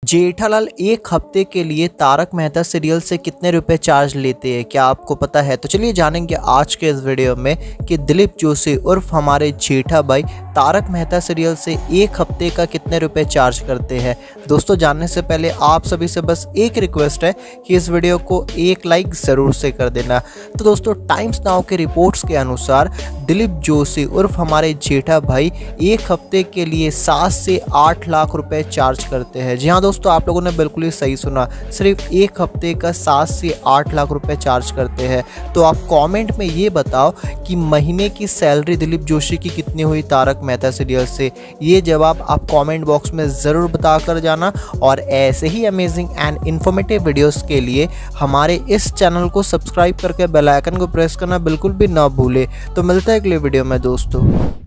जेठालाल एक हफ्ते के लिए तारक मेहता सीरियल से कितने रुपए चार्ज लेते हैं, क्या आपको पता है? तो चलिए जानेंगे आज के इस वीडियो में कि दिलीप जोशी उर्फ हमारे जेठा भाई तारक मेहता सीरियल से एक हफ्ते का कितने रुपए चार्ज करते हैं। दोस्तों जानने से पहले आप सभी से बस एक रिक्वेस्ट है कि इस वीडियो को एक लाइक ज़रूर से कर देना। तो दोस्तों टाइम्स नाउ के रिपोर्ट्स के अनुसार दिलीप जोशी उर्फ हमारे जेठा भाई एक हफ्ते के लिए 7 से 8 लाख रुपए चार्ज करते हैं। जी हाँ दोस्तों, आप लोगों ने बिल्कुल ही सही सुना, सिर्फ एक हफ्ते का 7 से 8 लाख रुपए चार्ज करते हैं। तो आप कमेंट में ये बताओ कि महीने की सैलरी दिलीप जोशी की कितनी हुई तारक मेहता सीरियल से। ये जवाब आप कमेंट बॉक्स में ज़रूर बता कर जाना। और ऐसे ही अमेजिंग एंड इन्फॉर्मेटिव वीडियोस के लिए हमारे इस चैनल को सब्सक्राइब करके बेल आइकन को प्रेस करना बिल्कुल भी ना भूले। तो मिलता है अगले वीडियो में दोस्तों।